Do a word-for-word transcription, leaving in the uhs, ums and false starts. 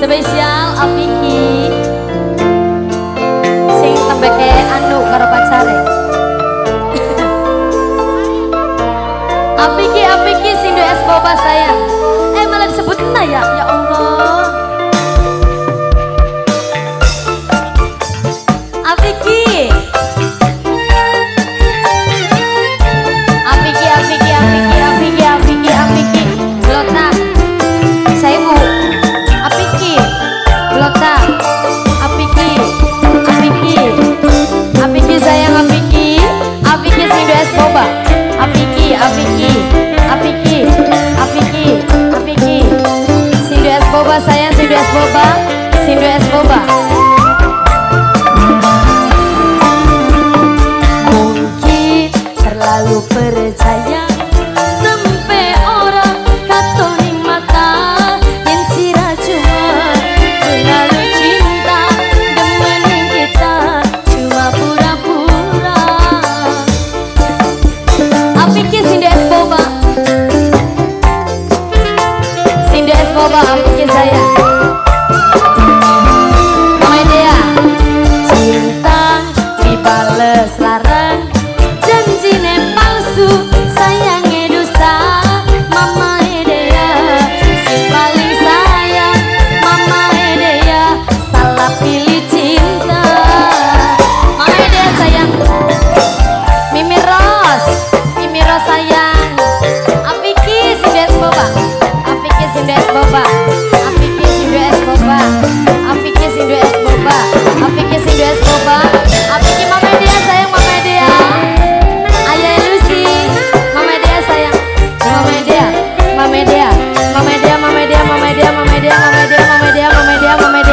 Spesial Apiki sing tembeke anu karo pacare. Apiki Apiki sing duwe es boba sayang. Eh malah disebut nah ya, ya Allah. Apiki. Apiki Apiki Apiki Apiki Apiki Apiki. Lotak. Saya Bu. Apiki. Lotak. Apiki. Apiki. Apiki sayang Apiki. Apiki sing duwe es boba. Apiki, Apiki, Apiki, Apiki, Apiki. Sing duwe es boba sayang, sing duwe es boba, sing duwe es boba. Mungkin terlalu percaya sampai orang katoni mata yang sira cuma terlalu cinta demenin kita cuma pura-pura. Apiki sing duwe es boba, sing duwe es boba Apiki sayang. Mama Dea, cinta dibales larang, janjine palsu, sayangnya dusta. Mama Dea, si paling sayang. Mama Dea, salah pilih cinta. Mama Dea sayang, Mimi Ros, Mimi Ros sayang. Apiki sing duwe es boba, Apiki sing duwe es boba, Apiki sing duwe es boba, Apiki sing duwe es boba, Apiki sing duwe es boba. Apiki Mama Dea sayang, Mama Dea. Ayah Lucy, Mama Dea sayang, Mama Dea, Mama Dea, Mama Dea, Mama Dea, Mama Dea, Mama Dea, Mama Dea, Mama Dea, Mama Dea, Mama